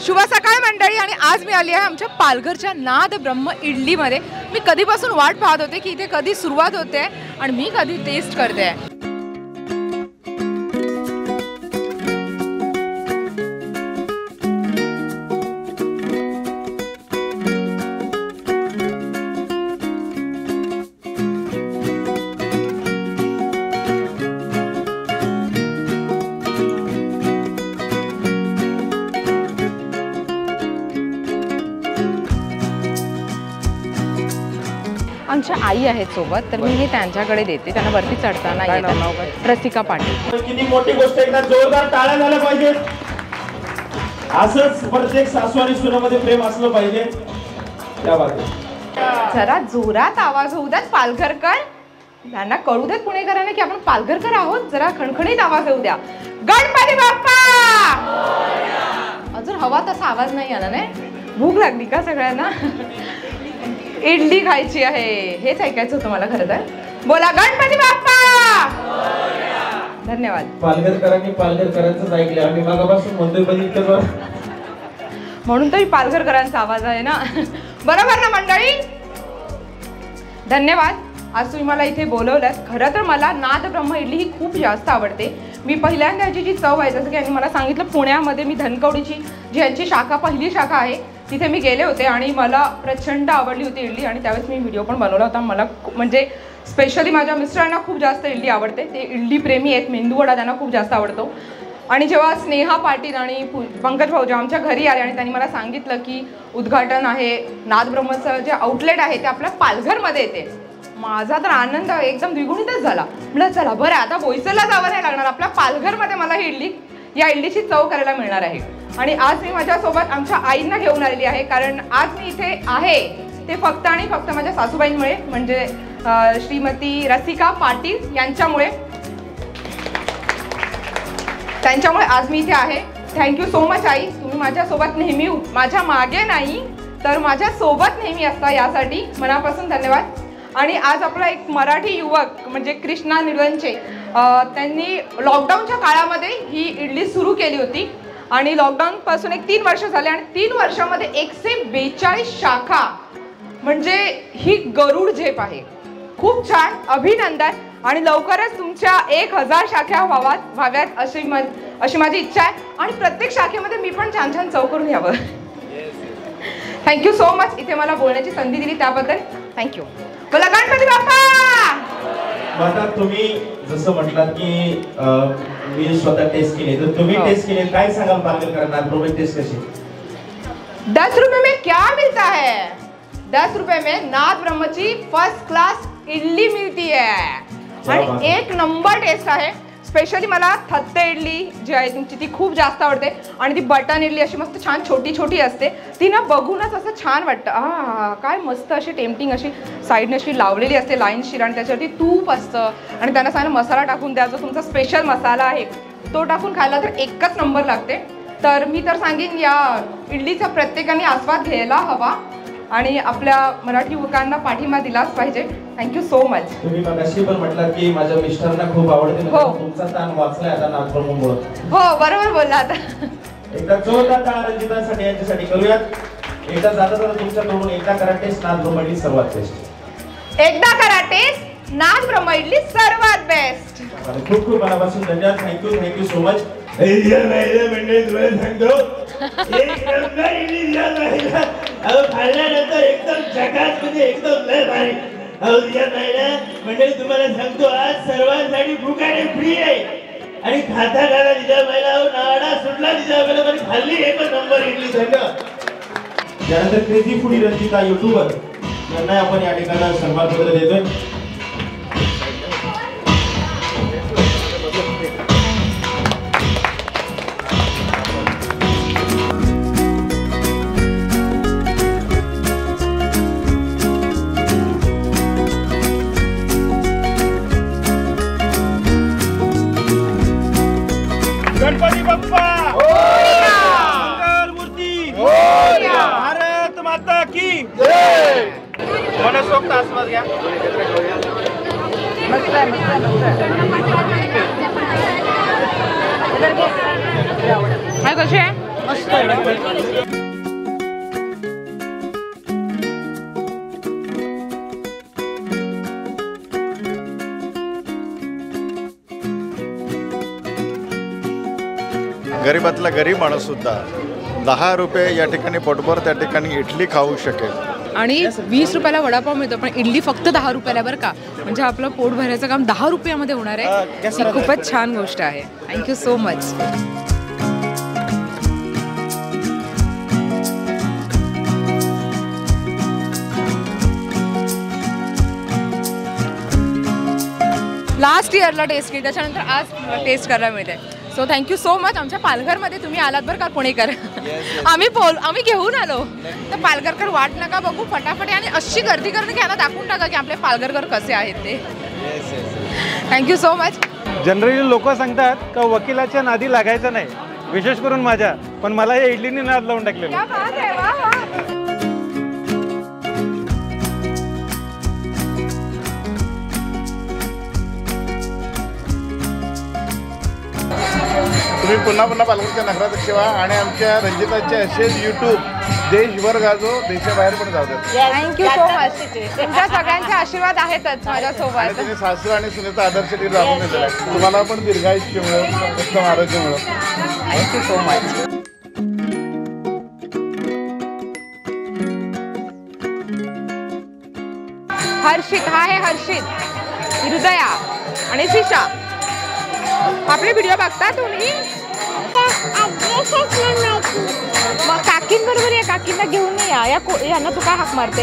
शुभ सकाळ मंडळी. आणि आज मी आली आहे आमच्या पालघरच्या नाद ब्रह्म इडलीमध्ये. मी कधीपासून वाट पाहत होते की इथे कधी सुरुवात होते आणि मी कधी टेस्ट करते. आमच्या आई आहेत सोबत, तर मी हे त्यांच्याकडे देते. त्यांना वरती चढताना येतात. रसिका पाटील. किती मोठी गोष्ट, एकदा जोरदार टाळ्या झाल्या पाहिजे. असंच प्रत्येक सासू आणि सुनामध्ये प्रेम असलं पाहिजे. त्या बाबतीत जरा जोरात आवाज होऊ द्यात पालघरकर. त्यांना कळू देत पुणेकरांना की आपण पालघरकर आहोत. जरा खणखणीत आवाज होऊ द्या. गणपती बाप्पा. अजून हवा तसा आवाज नाही आला नाही. भूक लागली का सगळ्यांना? इडली खायची आहे हेच ऐकायचं होतं मला खरं तर. बोला गणपती बाप्पा. धन्यवाद. पालघरकरांनी पालघरकरांचंच ऐकलं. आम्ही मागापासून म्हणतोय पण इतकं म्हणून तरी पालघरकरांचा आवाज आहे ना. बरोबर ना मंडळी? धन्यवाद. आज तुम्ही मला इथे बोलवल्यात. खरं तर मला नाद ब्रह्म इडली ही खूप जास्त आवडते. मी पहिल्यांदा याची जी चव आहे, जसं की यांनी मला सांगितलं, पुण्यामध्ये मी धनकवडीची जी यांची शाखा पहिली शाखा आहे तिथे मी गेले होते आणि मला प्रचंड आवडली होती इडली. आणि त्यावेळेस मी व्हिडिओ पण बनवला होता. मला म्हणजे स्पेशली माझ्या मिस्टरांना खूप जास्त इडली आवडते. ते इडली प्रेमी आहेत. मेंदूवडा त्यांना खूप जास्त आवडतो. आणि जेव्हा स्नेहा पाटील आणि पंकज भाऊजी आमच्या घरी आले आणि त्यांनी मला सांगितलं की उद्घाटन आहे, नाद ब्रह्मचं जे आउटलेट आहे ते आपल्या पालघरमध्ये येते, माझा तर आनंद एकदम द्विगुणितच झाला. म्हटलं चला बरं आता बोईसरला जावं नाही लागणार, आपल्या पालघरमध्ये मला ही इडली, या इडलीची चव करायला मिळणार आहे. आणि आज मी माझ्यासोबत आमच्या आईंना घेऊन आलेली आहे. कारण आज मी इथे आहे ते फक्त आणि फक्त माझ्या सासूबाईंमुळे, म्हणजे श्रीमती रसिका पाटील यांच्यामुळे. त्यांच्यामुळे आज मी इथे आहे. थँक्यू सो मच आई. तुम्ही माझ्यासोबत नेहमी, माझ्या मागे नाही तर माझ्यासोबत नेहमी असता, यासाठी मनापासून धन्यवाद. आणि आज आपला एक मराठी युवक म्हणजे कृष्णा निळवंचे, त्यांनी लॉकडाऊनच्या काळामध्ये ही इडली सुरू केली होती. आणि लॉकडाऊनपासून एक 3 वर्ष झाले आणि 3 वर्षामध्ये 142 शाखा, म्हणजे ही गरुड झेप आहे. खूप छान, अभिनंदन. आणि लवकरच तुमच्या 1000 शाखा व्हाव्यात अशी माझी इच्छा आहे. आणि प्रत्येक शाखेमध्ये मी पण छान छान चव करून यावं. थँक्यू सो मच इथे मला बोलण्याची संधी दिली त्याबद्दल. थँक्यू. बोला गणपती बाप्पा. आता तुम्ही जसं म्हटलात की मी स्वतः टेस्ट केली, तर तुम्ही टेस्ट केली, काय सांगाल पालघरकरांना? प्रोमेट टेस्ट कशी? 10 रुपये में क्या मिलता है? 10 रुपये में नाद ब्रह्मची फर्स्ट क्लास इडली मिळती आहे आणि एक नंबर टेस्ट आहे. स्पेशली मला थत्ते इडली जी आहे तुमची ती खूप जास्त आवडते. आणि ती बटन इडली अशी मस्त छान छोटी छोटी असते, ती ना बघूनच असं छान वाटतं. काय मस्त अशी टेम्पटिंग अशी साईडने अशी लावलेली असते लाईनशीर, आणि त्याच्यावरती तूप असतं आणि त्यांना सांगा मसाला टाकून द्या, जो तुमचा स्पेशल मसाला आहे तो टाकून खायला तर एकच नंबर लागते. तर मी तर सांगेन या इडलीचा प्रत्येकाने आस्वाद घ्यायला हवा आणि आपल्या मराठी युवकांना पाठिंबा दिलाच पाहिजे. Thank you so much. तुम्ही मगाशी पण म्हटलात की माझ्या मिस्टरांना खूप आवडते. हो, तुमचा ताण वाचलाय आता नाद ब्रह्ममुळे. हो बरोबर बोलला. आता एकदा जोरदार टाळ्या रंजितांसाठी यांच्यासाठी करूयात. एकदा जाता जाता तुमच्याकडून एकदा करा टेस्ट नाद ब्रह्म इडली सर्वात बेस्ट. एकदा करा टेस्ट नाद ब्रह्म इडली सर्वात बेस्ट. खूप खूप मनापासून धन्यवाद. Thank you so much. मंडळी तुम्हाला सांगतो एक नंबर इडली खाल्ल्यानंतर एकदम झकास, म्हणजे एकदम लय भारी. मंडळी तुम्हाला सांगतो आज सर्वांसाठी फुकाने फ्री आहे आणि खाता खायला दिल्या महिला नाडा सुटला दिल्या महिला खाल्ली एकच नंबर इडली. धन्यवाद. त्यानंतर क्रेझी फूडी रंजिता युट्यूबर यांना आपण या ठिकाणी सन्मान पत्र देतोय. गणपती बाप्पा मंगल मूर्ती, भारत माता की जय. मनसोक्त आस्वाद घ्या. मस्त आहे, मस्त आहे, मस्त आहे. काय कशी आहे? मस्त आहे. गरीबातला गरीब माणूस सुद्धा 10 रुपये या ठिकाणी पोटभर त्या ठिकाणी इडली खाऊ शकेल. आणि 20 रुपयाला वडापाव मिळतो, पण इडली फक्त 10 रुपयाला बरं का. म्हणजे आपलं पोट भरायचं काम 10 रुपयामध्ये होणार आहे. ही खूपच छान गोष्ट आहे. Thank you so much. लास्ट इयरला टेस्ट केली, त्याच्यानंतर आज टेस्ट करायला मिळते. So thank you so much. आमच्या पालघरमध्ये तुम्ही आलात बरं का पुणेकर. आम्ही घेऊन आलो. तर पालघरकर वाट नका बघू, फटाफट. आणि अशी गर्दी करून की यांना दाखवून टाका की आपले पालघरकर कसे आहेत ते. Thank you so much. जनरली लोक सांगतात का वकिलाच्या नादी लागायचं नाही, विशेष करून माझ्या, पण मला या इडलीने नाद लावून टाकलेलं. तुम्ही पुन्हा पुन्हा पालघरच्या नगराध्यक्ष व्हा आणि आमच्या रंजिताचे असेच यूट्यूब देशभर गाजो, देशाबाहेर पण जाऊ द्या. Thank you so much. तुमच्या सगळ्यांचे आशीर्वाद आहेतच माझ्यासोबत. तुम्ही सासू आणि सुनेचा आदर्श ती लावून दिलेला आहे. तुम्हाला पण दीर्घायुष्य मिळेल, उत्तम आरोग्य मिळेल. Thank you so much. हर्षित, हा आहे हर्षित, हृदया आणि शिशा. आपले व्हिडिओ बघता तुम्ही? मग काकींबरोबर या, काकींना घेऊन या. यांना तू काय हाक मारते?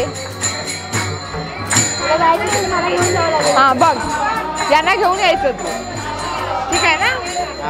हा बघ, यांना घेऊन यायचं तू, ठीक आहे ना?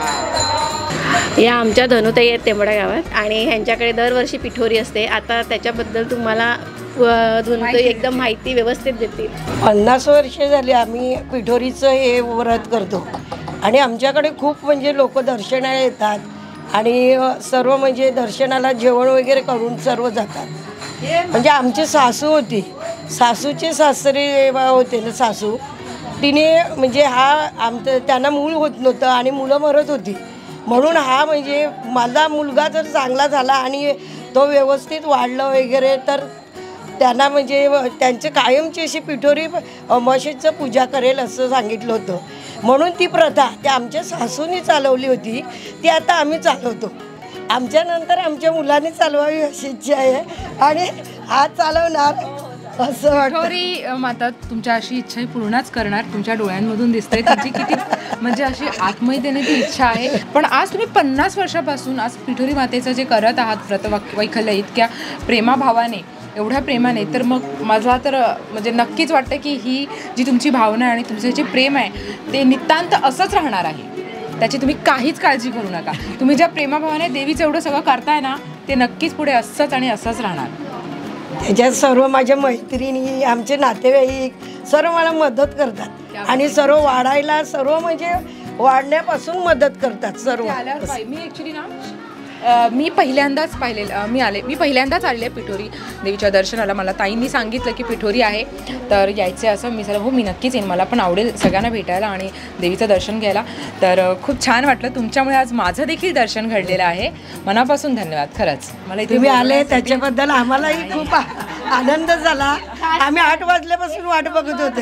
या आमच्या धनुताई आहेत तेंबडा गावात आणि ह्यांच्याकडे दरवर्षी पिठोरी असते. आता त्याच्याबद्दल तुम्हाला धनुताई एकदम माहिती व्यवस्थित देतील. 50 वर्षे झाली आम्ही पिठोरीचं हे व्रत करतो आणि आमच्याकडे खूप म्हणजे लोक दर्शनाला येतात आणि सर्व म्हणजे दर्शनाला जेवण वगैरे करून सर्व जातात. म्हणजे आमची सासू होती, सासूचे सासरे होते ना सासू, तिने म्हणजे हा त्यांना मूल होत नव्हतं आणि मुलं मरत होती. म्हणून हा म्हणजे माझा मुलगा जर चांगला झाला आणि तो व्यवस्थित वाढला वगैरे तर त्यांना म्हणजे त्यांची कायमची अशी पिठोरी अमावास्येचं पूजा करेल असं सांगितलं होतं. म्हणून ती प्रथा त्या आमच्या सासूनी चालवली होती, ती आता आम्ही चालवतो. आमच्यानंतर आमच्या मुलांनी चालवावी अशी इच्छा आहे आणि आज चालवणार असं वाटतं. पिठोरी माता तुमच्या अशी इच्छा पूर्णच करणार. तुमच्या डोळ्यांमधून दिसतंय तुमची किती म्हणजे अशी आत्मीयतेने ती इच्छा आहे. पण आज तुम्ही 50 वर्षापासून आज पिठोरी मातेचं जे करत आहात व्रत वैकल्य इतक्या प्रेमाभावाने, एवढ्या प्रेमाने, तर मग मला तर म्हणजे नक्कीच वाटतं की ही जी तुमची भावना आहे आणि तुमचं जे प्रेम आहे ते नितांत असंच राहणार आहे. त्याची तुम्ही काहीच काळजी करू नका. तुम्ही ज्या प्रेमाभावाने देवीचं एवढं सगळं करताय ना ते नक्कीच पुढे असंच आणि असंच राहणार. त्याच्यात सर्व माझ्या मैत्रिणी, आमचे नातेवाईक सर्व मला मदत करतात आणि सर्व वाढायला, सर्व म्हणजे वाढण्यापासून मदत करतात सर्व. मी ॲक्च्युली ना मी पहिल्यांदाच आलेले पिठोरी देवीच्या दर्शनाला. मला ताईंनी सांगितलं की पिठोरी आहे तर यायचं असं. मी सांगितलं हो मी नक्कीच येईन, मला पण आवडेल सगळ्यांना भेटायला आणि देवीचं दर्शन घ्यायला. तर खूप छान वाटलं तुमच्यामुळे आज माझं देखील दर्शन घडलेलं आहे. मनापासून धन्यवाद खरंच. मला तुम्ही आले त्याच्याबद्दल आम्हालाही खूप आनंद झाला. आम्ही 8 वाजल्यापासून वाट बघत होते,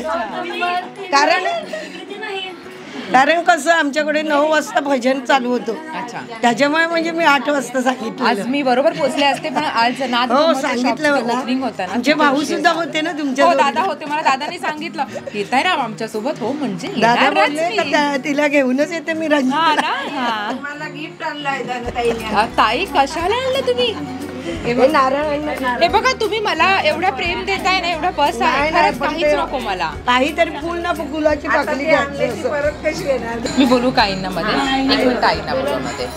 कारण कसं आमच्याकडे 9 वाजता भजन चालू होतं. अच्छा, त्याच्यामुळे म्हणजे मी 8 वाजता सांगितलं. आज मी बरोबर पोहोचले असते पण आज नाद सांगितलं मला. होता ना. आमचे भाऊ सुद्धा होते ना तुमच्या. दादा होते, मला दादानी सांगितलं येताय ना आमच्या सोबत. हो म्हणजे दादा बोलले तिला घेऊनच येते मी. मला गिफ्ट आणलंय ताई. कशाला आणलं तुम्ही? हे बघा तुम्ही मला एवढा प्रेम देताय ना, एवढा बस आहे, काहीच नको मला. काहीतरी पूर्ण फुलाची पाकळी घ्यायची. मी बोलू काहींना मध्ये, 1 मिनिट आईंना बोलू मध्ये.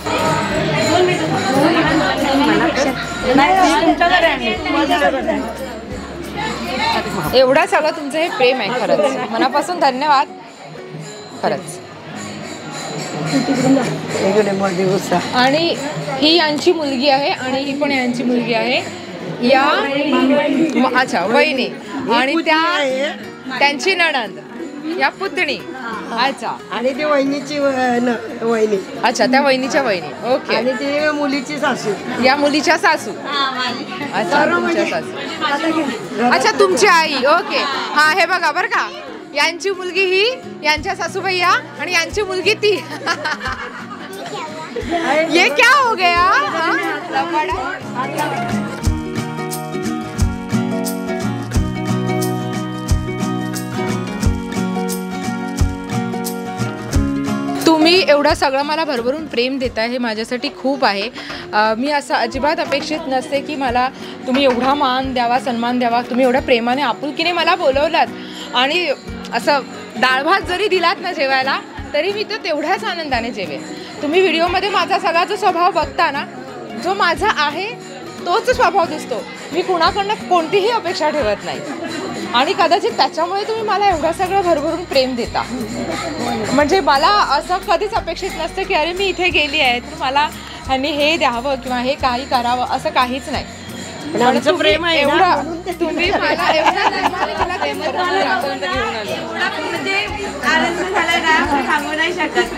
एवढा सगळं तुमचं हे प्रेम आहे खरंच. मनापासून धन्यवाद खरंच. आणि ही यांची मुलगी आहे आणि ही पण यांची मुलगी आहे. या अच्छा वहिनी आणि त्यांची नणंद, या पुतणी. अच्छा आणि ती वहिनीची वहिनी. अच्छा, त्या वहिनीच्या वहिनी. ओके. आणि ती मुलीची सासू. या मुलीच्या सासू. अच्छा, तुमच्या सासू. अच्छा, तुमची आई. ओके. हा, हे बघा बरं का, यांची मुलगी ही, यांच्या सासूबाई या, आणि यांची मुलगी ती. ये क्या हो गया? तुम्ही एवढं सगळं मला भरभरून प्रेम देताय, हे माझ्यासाठी खूप आहे. मी असं अजिबात अपेक्षित नसते की मला तुम्ही एवढा मान द्यावा, सन्मान द्यावा. तुम्ही एवढ्या प्रेमाने, आपुलकीने मला बोलवलात आणि असं डाळ भात जरी दिलात ना जेवायला, तरी मी तर तेवढ्याच आनंदाने जेवेन. तुम्ही व्हिडिओमध्ये माझा सगळा जो स्वभाव बघता ना, जो माझा आहे तोच स्वभाव दिसतो. मी कुणाकडनं कोणतीही अपेक्षा ठेवत नाही आणि कदाचित त्याच्यामुळे तुम्ही मला एवढं सगळं भरभरून प्रेम देता. म्हणजे मला असं कधीच अपेक्षित नसतं की अरे मी इथे गेली आहे तर मला ह्यांनी हे द्यावं किंवा हे काही करावं, असं काहीच नाही. आमचं प्रेम आहे एवढं तुम्ही मला आनंद झाला ना, सांगू नाही शकत.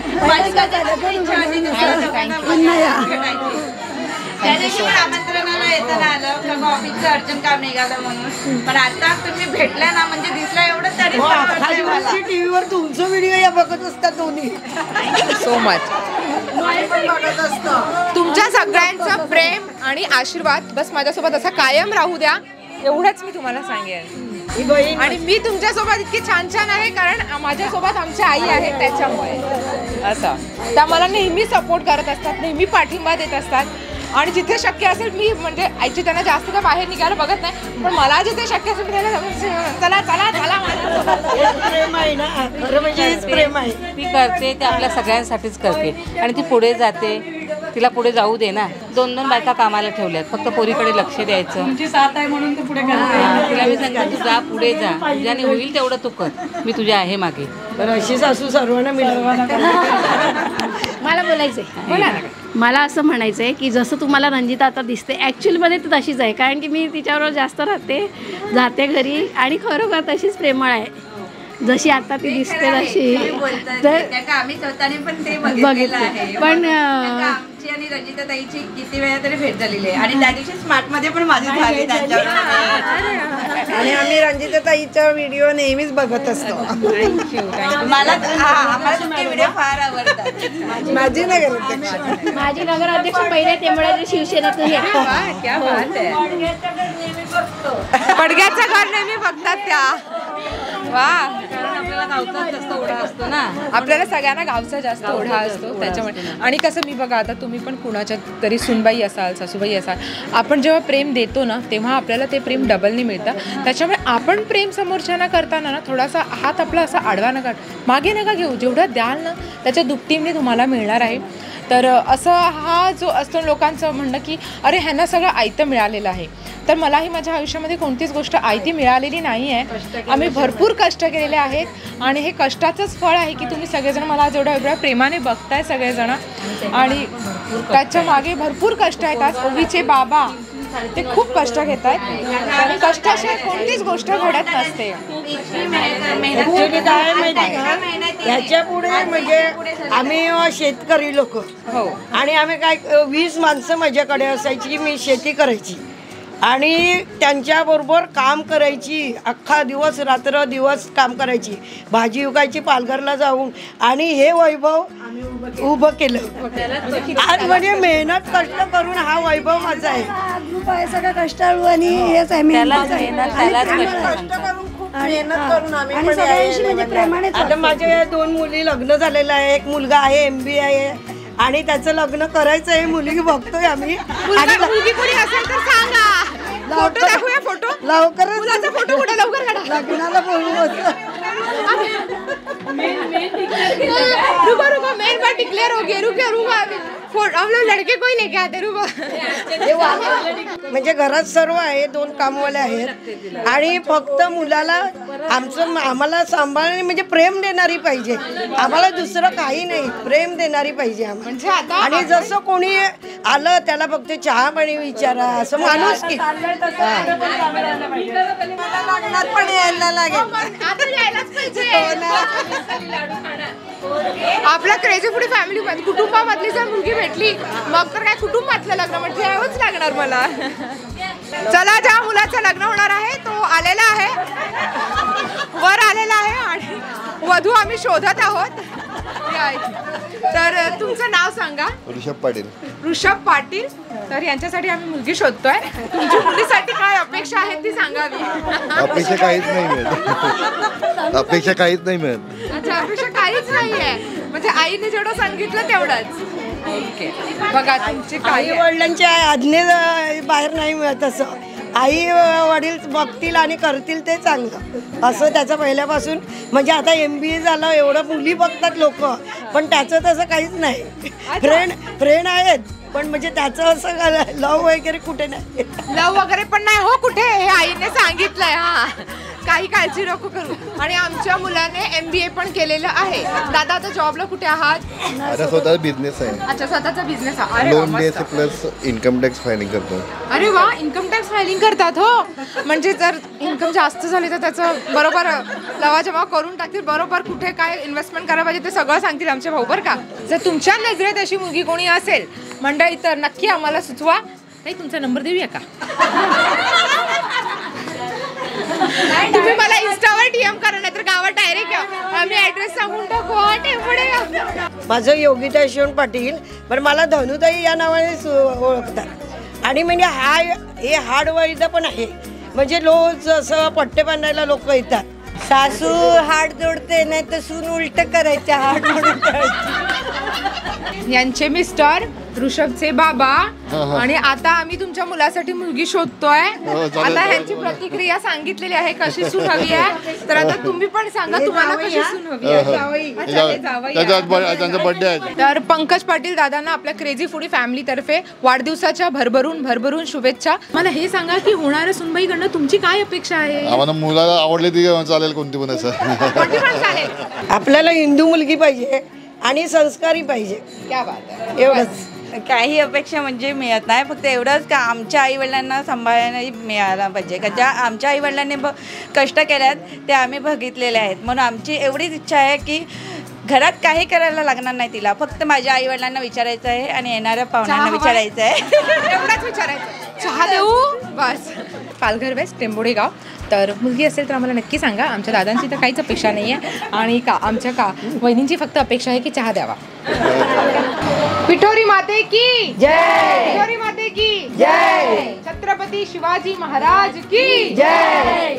त्या दिवशी पण आमंत्रणाला येताना आलं का ऑफिसचं अर्जंट काम निघालं म्हणून, पण आता तुम्ही भेटल्या ना म्हणजे दिसलं एवढं तरी टीव्हीवर तुमचं व्हिडिओ या बघत असतात दोन्ही. So much. तुमच्या सगळ्यांचं प्रेम आणि आशीर्वाद बस माझ्यासोबत असा कायम राहू द्या, एवढंच मी तुम्हाला सांगेन. आणि मी तुमच्यासोबत इतकी छान छान आहे कारण माझ्यासोबत आमची आई आहे, त्याच्यामुळे असं त्या मला नेहमी सपोर्ट करत असतात, नेहमी पाठिंबा देत असतात. आणि जिथे शक्य असेल मी म्हणजे आईची त्यांना जास्त काय बाहेर निघायला बघत नाही, पण मला जिथे शक्य असेल चला चला चला. प्रेम आहे ना, खरं म्हणजे हेच प्रेम आहे. ती करते ते आपल्या सगळ्यांसाठीच करते आणि ती पुढे जाते. तिला पुढे जाऊ दे ना. 2-2 बायका कामाला ठेवल्यात, फक्त पोरीकडे लक्ष द्यायचं. तुमची साथ आहे म्हणून ते पुढे तिला मी सांगते तू जा, पुढे जा, तुझ्याने होईल तेवढं तू कर, मी तुझ्या आहे मागे. तर अशी सासू सर्वांना मिळवायला. मला बोलायचंय, बोला ना. मला असं म्हणायचं आहे की जसं तुम्हाला रंजिता आता दिसते ॲक्च्युअलमध्ये ती तशीच आहे, कारण की मी तिच्याबरोबर जास्त राहते, जाते घरी आणि खरोखर तशीच प्रेमळ आहे जशी आता ती दिसते तशी. तर आम्ही स्वतःने पण ते बघितलं, पण आमची आणि रंजिता ताईची किती वेळा तरी भेट झालेली आहे आणि त्या दिवशी स्मार्ट मध्ये पण माझी झाली त्यांच्यावर. आणि आम्ही रंजिता ताईचा व्हिडिओ नेहमीच बघत असतो. मला आम्हाला तुमचे व्हिडिओ फार आवडतात. माझी नगराध्यक्ष, माझी नगराध्यक्ष पहिले तेंबड्याच्या शिवसेनेतून क्या बात आहे. पडग्याचं घर नेहमी बघतात त्या. वा, आपल्याला गावचाच जास्त ओढा असतो ना, आपल्याला सगळ्यांना गावचा जास्त ओढा असतो त्याच्यामुळे. आणि कसं मी बघा आता तुम्ही पण कुणाच्या तरी सुनबाई असाल, सासूबाई असाल, आपण जेव्हा प्रेम देतो ना तेव्हा आपल्याला ते प्रेम डबलनी मिळतं. त्याच्यामुळे आपण प्रेम समोरच्यांना करताना ना थोडासा हात आपला असा आडवा नका, मागे नका घेऊ. जेवढं द्याल ना त्याच्या दुपटीने तुम्हाला मिळणार आहे. तर असं हा जो असतो लोकांचं म्हणणं की अरे ह्यांना सगळं आयतं मिळालेलं आहे, तर मलाही माझ्या आयुष्यामध्ये कोणतीच गोष्ट आयती मिळालेली नाही आहे. आम्ही भरपूर कष्ट केलेले आहेत आणि हे कष्टाचंच फळ आहे की तुम्ही सगळेजण मला आज एवढ्या प्रेमाने बघताय सगळेजण. आणि त्याच्या मागे भरपूर कष्ट आहेत. आज ओवीचे बाबा ते खूप कष्ट घेत आहेत, कष्टाशिवाय कोणतीच गोष्ट घडत नसते. काय माहिती का, ह्याच्या पुढे म्हणजे आम्ही शेतकरी लोक हो, आणि आम्ही काय 20 माणसं माझ्याकडे असायची, मी शेती करायची आणि त्यांच्याबरोबर काम करायची, अख्खा दिवस रात्र दिवस काम करायची, भाजी विकायची पालघरला जाऊन. आणि हे वैभव उभं केलं आज, म्हणजे मेहनत कष्ट करून हा वैभव माझा आहे. सगळं कष्टाळू आणि हेच आहे, त्यालाच मेहनत, त्यालाच कष्ट. मेहनत करून आम्ही पण. आता माझ्या 2 मुली लग्न झालेलं आहे, एक मुलगा आहे MBA आहे आणि त्याचं लग्न करायचं आहे. मुलगी बघतोय आम्ही. आणि मुलगी कोणी असेल तर सांगा, फोटो दाखवूया. फोटो लवकरच, मुलाचा फोटो कुठे लवकर काढा. लग्नाला बोलू. रुको रुको, मेन बात डिक्लेअर हो गया. रुको रुको, हम लोग लड़के कोई लेके आते रुको. म्हणजे घरात सर्व आहे, 2 कामवाले आहेत आणि फक्त मुलाला आम्हाला सांभाळणे म्हणजे प्रेम देणारी पाहिजे. आम्हाला दुसरं काही नाही, प्रेम देणारी पाहिजे म्हणजे आता आणि जसं कोणी आलं त्याला फक्त चहा पाणी विचारा असं माणूस की पण यायला लागेल. आता यायलाच पाहिजे. आपल्या क्रेझी फूडी फॅमिली मध्ये कुटुंबामधली जर मुलगी भेटली मग तर काय कुटुंबातलं लग्न म्हणजे यावंच लागणार मला. चला, ज्या मुलाचं लग्न होणार आहे तो आलेला आहे, वर आलेला आहे आणि वधू आम्ही शोधत आहोत. तर तुमचं नाव सांगा. ऋषभ पाटील. ऋषभ पाटील. तर यांच्यासाठी आम्ही मुलगी शोधतोय. तुमच्या मुलीसाठी काय अपेक्षा आहेत ती सांगावी. अपेक्षा काहीच नाही मिळत. अपेक्षा काहीच नाही मिळत. अच्छा, अपेक्षा काहीच नाहीये म्हणजे आईने जेवढं सांगितलं तेवढंच. ओके, बघा तुमची आई वडिलांच्या आज्ञे बाहेर नाही मिळत. असं आई वडील बघतील आणि करतील ते चांगलं असं त्याचं पहिल्यापासून. म्हणजे आता MBA झालं, एवढं मुली बघतात लोक, पण त्याचं तसं काहीच नाही. फ्रेंड आहेत पण म्हणजे त्याचं असं लव वगैरे कुठे नाही. लव वगैरे पण नाही हो कुठे, हे आईने सांगितलंय. हा, काही काळजी नको करू. आणि आमच्या मुलाने MBA पण केलेलं आहे. दादा आता जॉबला कुठे आहात? आता स्वतःचा बिझनेस आहे. अच्छा, स्वतःचा बिझनेस आहे. लोन द्यायचं प्लस इन्कम टॅक्स फायलिंग करतो. अरे वा, इन्कम टॅक्स फायलिंग करतात हो. म्हणजे जर इन्कम जास्त झाली तर त्याचं बरोबर लवाजमा करून टाकतील. बरोबर कुठे काय इन्व्हेस्टमेंट करायला पाहिजे ते सगळं सांगतील आमचे भाऊ बरं का. जर तुमच्या नजरेत अशी मुलगी कोणी असेल मंडळी तर नक्की आम्हाला सुचवा. नाही, तुमचा नंबर देऊया का? तुम्ही मला इंस्टावर DM करा नाही तर गावात डायरेक्ट या. आम्ही ऍड्रेस सांगून टाकू. माझं योगिता यशवंत पाटील, पण मला धनुताई या नावाने ओळखतात. आणि म्हणजे हे हाडवैद्य पण आहे. म्हणजे रोज असं पट्टे बांधायला लोक येतात. सासू हाड जोडते नाही तर सून उलट करायचे हाड यांचे मिस्टर, ऋषभचे बाबा. आणि आता आम्ही तुमच्या मुलासाठी मुलगी शोधतोय. आता ह्यांची प्रतिक्रिया सांगितलेली आहे कशी सून हवी आहे. तर आता तुम्ही पण सांगा तुम्हाला कशी सून हवी आहे. तर पंकज पाटील दादांना आपल्या क्रेझी फूडी फॅमिली तर्फे वाढदिवसाच्या भरभरून शुभेच्छा. मला हे सांगा की होणाऱ्या सुनबाईकडनं तुमची काय अपेक्षा आहे? आम्हाला मुलाला आवडले ती चालेल, कोणती पण असं. आपल्याला हिंदू मुलगी पाहिजे आणि संस्कारी पाहिजे. क्या बात आहे. एवढंच. काही अपेक्षा म्हणजे मिळत नाही. फक्त एवढंच का आमच्या आईवडिलांना सांभाळायला मिळायला पाहिजे. का ज्या आमच्या आईवडिलांनी कष्ट केल्यात ते आम्ही बघितलेले आहेत. म्हणून आमची एवढीच इच्छा आहे की घरात काही करायला लागणार नाही तिला. फक्त माझ्या आईवडिलांना विचारायचं आहे आणि येणाऱ्या पाहुण्यांना विचारायचं आहे. एवढंच विचारायचं. चहा देऊ बस. पालघर वेस्ट, टेंबोडे गाव. तर मुलगी असेल तर आम्हाला नक्की सांगा. आमच्या दादांची तर काहीच अपेक्षा नाही आहे आणि आमच्या वहिनींची फक्त अपेक्षा आहे की चहा द्यावा. पिठोरी माते की जय. पिठोरी माते की जय. छत्रपती शिवाजी महाराज की जय.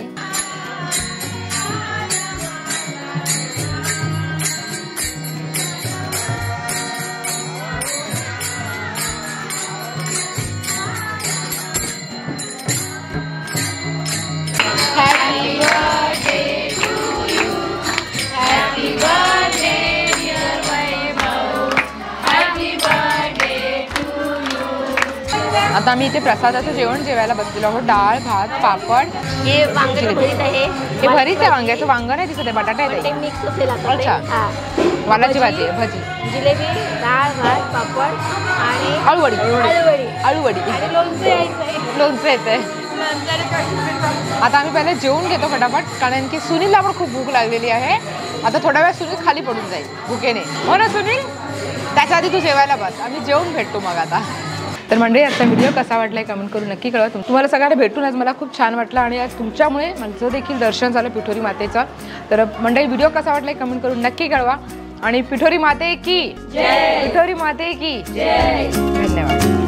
आता आम्ही इथे प्रसादाचं जेवण जेवायला बसलेलो आहोत. डाळ, भात, पापड. हे वांग्याचं भरीत आहे. हे भरीत आहे वांग्याचं. वांग नाही दिसत आहे, बटाटा आहे. मिक्स असेल. अच्छा, वालाची भाजी आहे. भजी, जिलेबी, डाळ, भात, पापड आणि अळूवडी. अळूवडी आणि लोणचं येते. आता आम्ही पहिले जेवून घेतो फटाफट, कारण की सुनीलला पण खूप भूक लागलेली आहे. आता थोड्या वेळात सुनील खाली पडून जाईल भुकेने. हो ना सुनील? त्याच्या आधी तू जेवायला बस, आम्ही जेवून भेटतो मग आता. तर मंडळी, आजचा व्हिडिओ कसा वाटलाय कमेंट करून नक्की कळवा. तुम्हाला सगळ्यांना भेटून आज मला खूप छान वाटलं आणि आज तुमच्यामुळे माझं देखील दर्शन झालं पिठोरी मातेचं. तर मंडळी, व्हिडिओ कसा वाटलाय कमेंट करून नक्की कळवा. आणि पिठोरी माते की जय. पिठोरी माते की जय. धन्यवाद.